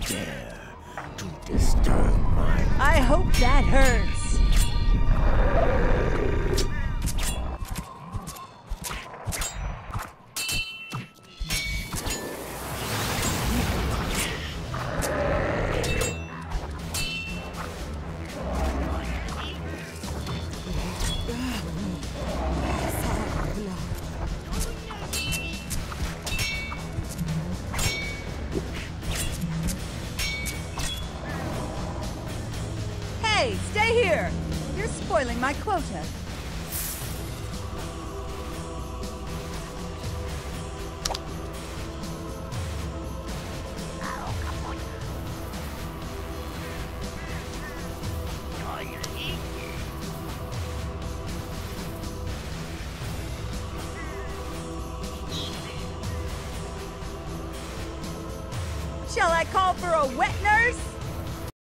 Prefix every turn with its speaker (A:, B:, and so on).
A: dare to disturb my...
B: I hope that hurts. Hey, stay here! You're spoiling my quota. Shall I call for a wet nurse?